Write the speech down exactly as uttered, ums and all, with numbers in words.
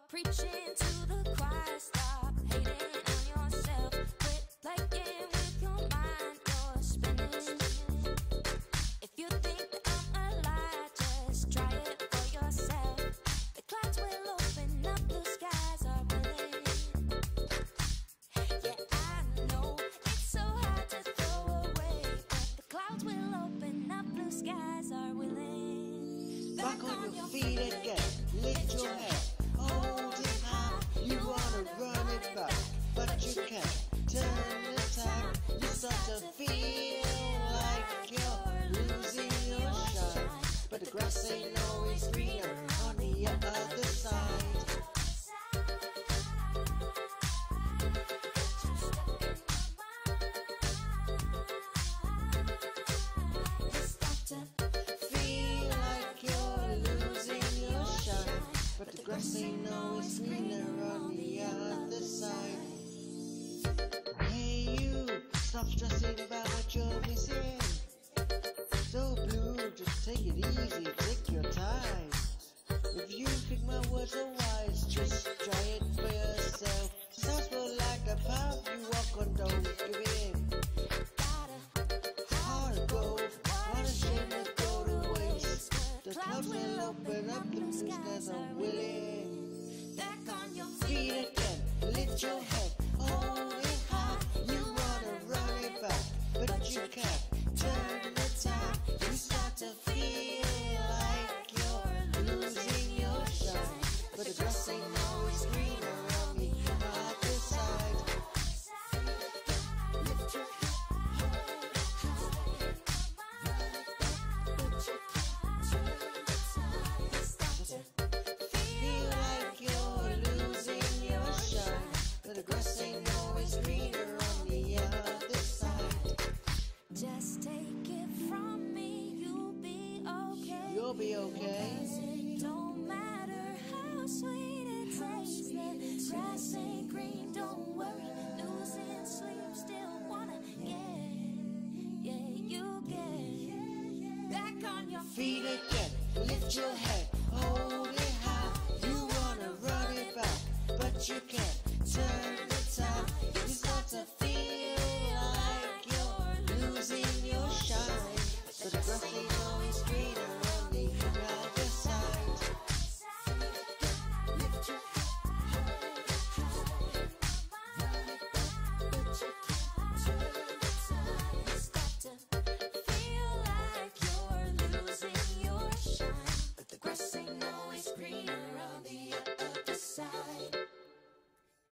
preaching to the choir. Stop hating on yourself. Quit playing with your mind. You're spinning. If you think that I'm a lie, just try it for yourself. The clouds will open up, blue skies are willing. Yeah, I know it's so hard to throw away, but the clouds will open up, blue skies are willing. Back on your feet again, lift your head, hold it high. You wanna run it back, but you can't. Turn the time, you start to feel like you're losing your shine. But the grass ain't always greener on the other side. Feel like you're losing your shine, but the grass ain't always greener on the other side. Hey you, stop stressing about what you're missing. So blue, just take it easy, take your time. If you think my words are wise, just try it for yourself. Sounds more like a path you walk on, don't give in. Hard gold, what a shame to go to waste. The clouds will open up, the blue skies are willing. Back on your Feet again, lift your head, hold it high. You wanna run it back, but you can't. Turn the time, you start to feel like you're losing your shine. But the grass ain't always greener on the other side. Lift your head, hold it high. Feel like you're losing your shine. But the grass ain't always greener on the other side. Just take it from me, you'll be okay. You'll be okay. It don't matter how sweet it tastes. The grass ain't green, don't worry. Losing sleep, still wanna get. Yeah, you get back on your Feet again, lift your head.